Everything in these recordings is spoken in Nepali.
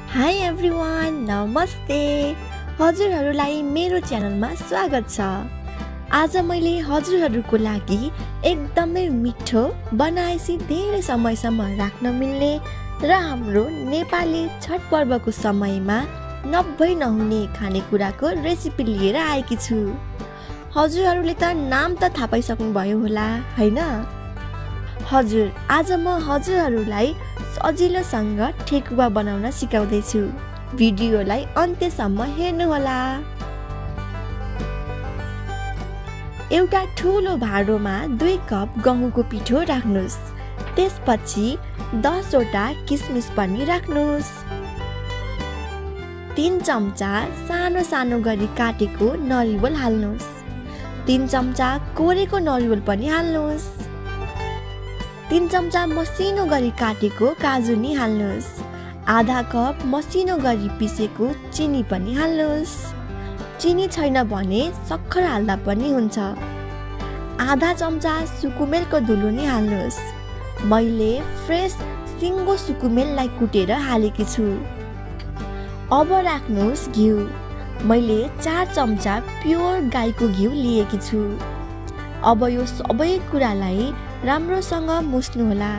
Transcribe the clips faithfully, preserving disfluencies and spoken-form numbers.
हाई एभ्रिवान, नमस्ते। हजुरहरूलाई मेरो च्यानलमा स्वागत छ। आज मैले हजुरहरूको लागि एकदमै मिठो बनाएसी धेरै समयसम्म राख्न मिल्ने र हाम्रो नेपाली छठ पर्वको समयमा नभई नहुने खानेकुराको रेसिपी लिएर आएकी छु। हजुरहरूले त नाम त थाहा पाइसक्नु भयो होला, हैन? हजुर, आज म हजुरहरूलाई सजिलोसँग ठेकुवा बनाउन सिकाउँदै छु। भिडियोलाई अन्त्यसम्म हेर्नुहोला। एउटा ठुलो भाँडोमा दुई कप गहुँको पिठो राख्नुस्। त्यसपछि दस वटा किसमिस पनि राख्नुस्। तीन चम्चा सानो सानो गरी काटेको नरिवल हाल्नुस्। तीन चम्चा कोरेको नरिवल पनि हाल्नुस्। तीन चम्चा मसिनो गरी काटेको काजु नि हाल्नुस्। आधा कप मसिनो गरी पिसेको चिनी पनि हाल्नुस्। चिनी छैन भने सक्खर हाल्दा पनि हुन्छ। आधा चम्चा सुकुमेलको धुलो नि हाल्नुस्। मैले फ्रेस सिङ्गो सुकुमेललाई कुटेर हालेकी छु। अब राख्नुस् घिउ। मैले चार चम्चा प्योर गाईको घिउ लिएकी छु। अब यो सबै कुरालाई राम्रोसँग मुस्नुहोला।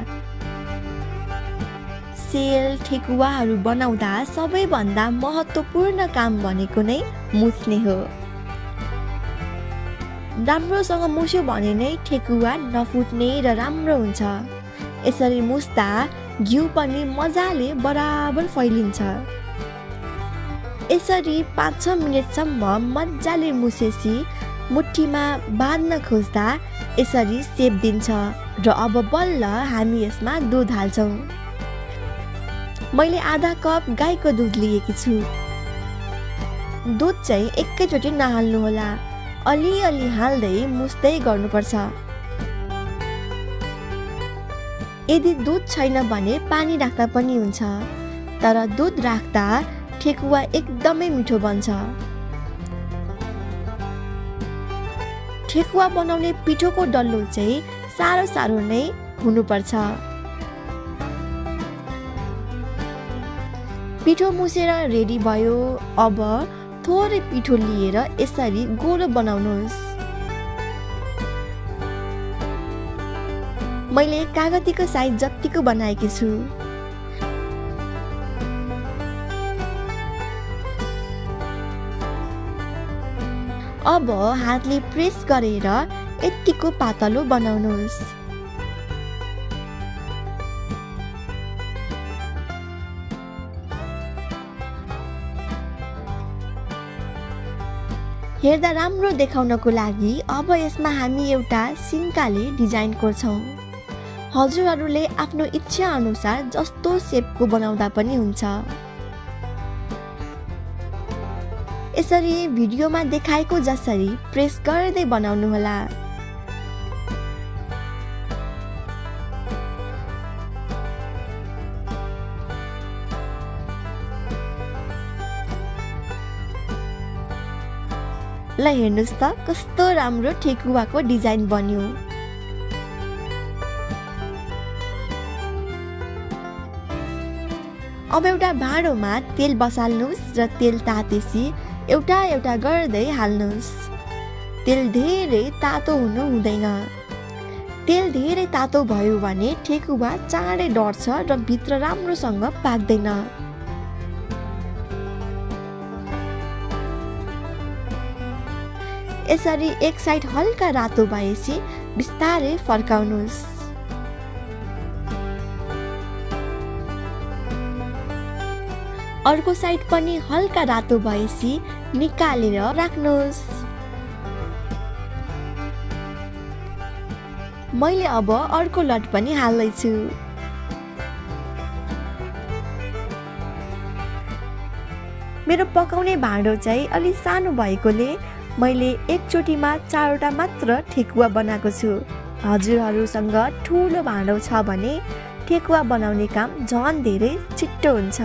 सेल ठेकुवाहरू बनाउँदा सबैभन्दा महत्त्वपूर्ण काम भनेको नै मुस्ने हो। राम्रोसँग मुस्यो भने नै ठेकुवा नफुट्ने र राम्रो हुन्छ। यसरी मुस्दा घिउ पनि मजाले बराबर फैलिन्छ। यसरी पाँच छ मिनटसम्म मजाले मुसेसी मुठीमा बाँध्न खोज्दा यसरी सेप दिन्छ र अब बल्ल हामी यसमा दुध हाल्छौँ। मैले आधा कप गाईको दुध लिएकी छु। दुध चाहिँ एकैचोटि नहाल्नुहोला, अलिअलि हाल्दै मुस्दै गर्नुपर्छ। यदि दुध छैन भने पानी राख्दा पनि हुन्छ, तर दुध राख्दा ठेकुवा एकदमै मिठो बन्छ। ठेकुवा बनाउने पिठोको डल्लो चाहिँ साह्रो साह्रो नै हुनुपर्छ। पिठो मुसेर रेडी भयो। अब थोरै पिठो लिएर यसरी गोलो बनाउनुहोस्। मैले कागतीको साइज जतिको बनाएकी छु। अब हातले प्रेस गरेर यतिको पातलो बनाउनुहोस्। हेर्दा राम्रो देखाउनको लागि अब यसमा हामी एउटा सिन्काले डिजाइन कोर्छौँ। हजुरहरूले आफ्नो इच्छा अनुसार जस्तो सेपको बनाउँदा पनि हुन्छ। यसरी भिडियोमा देखाएको जसरी प्रेस गर्दै बनाउनुहोला। ल हेर्नुस् त कस्तो राम्रो ठेकुवाको डिजाइन बन्यो। अब एउटा भाँडोमा तेल बसाल्नुस् र तेल तातेसी एउटा एउटा गर्दै हाल्नुस्। तेल धेरै तातो हुनु हुँदैन। तेल धेरै तातो भयो भने ठेकुवा चाँडै डढ्छ र भित्र राम्रोसँग पाक्दैन। यसरी एक साइड हल्का रातो भएपछि बिस्तारै फर्काउनुस्। अर्को साइड पनि हल्का रातो भएपछि निकालेर राख्नुहोस्। मैले अब अर्को लट पनि हाल्दैछु। मेरो पकाउने भाँडो चाहिँ अलि सानो भएकोले मैले एकचोटिमा चारवटा मात्र ठेकुवा बनाएको छु। हजुरहरूसँग ठुलो भाँडो छ भने ठेकुवा बनाउने काम झन् धेरै छिट्टो हुन्छ।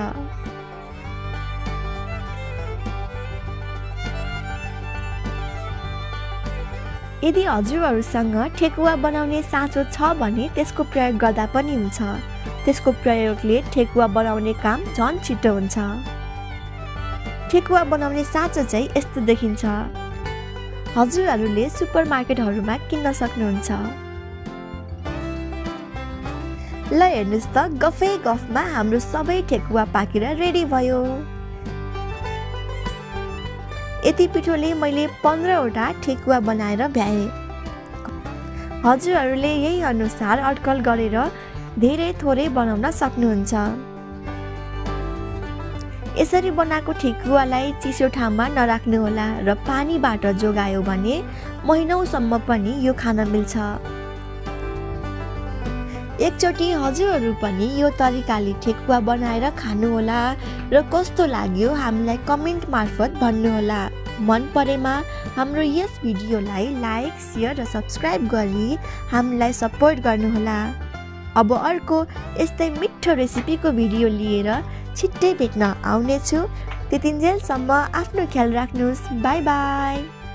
यदि हजुरहरूसँग ठेकुवा बनाउने साँचो छ भने त्यसको प्रयोग गर्दा पनि हुन्छ। त्यसको प्रयोगले ठेकुवा बनाउने काम झन् छिटो हुन्छ। ठेकुवा बनाउने साँचो चाहिँ यस्तो देखिन्छ। हजुरहरूले सुपरमार्केटहरूमा किन्न सक्नुहुन्छ। ल हेर्नुस् त, गफै गफमा हाम्रो सबै ठेकुवा पाकेर रेडी भयो। यति पिठोले मैले पन्ध्रवटा ठेकुवा बनाएर भ्याएँ। हजुरहरूले यही अनुसार अड्कल गरेर धेरै थोरै बनाउन सक्नुहुन्छ। यसरी बनाएको ठेकुवालाई चिसो ठाउँमा नराख्नुहोला र पानीबाट जोगायो भने महिनौसम्म पनि यो खान मिल्छ। एकचोटि हजुरहरू पनि यो तरिकाले ठेकुवा बनाएर खानुहोला र कस्तो लाग्यो हामीलाई कमेन्ट मार्फत भन्नुहोला। मन परेमा हाम्रो यस भिडियोलाई लाइक, शेयर र सब्स्क्राइब गरी हामीलाई सपोर्ट गर्नुहोला। अब अर्को यस्तै मिठो रेसिपीको भिडियो लिएर छिट्टै भेट्न आउनेछु। त्यतिन्जेलसम्म आफ्नो ख्याल राख्नुहोस्। Bye by.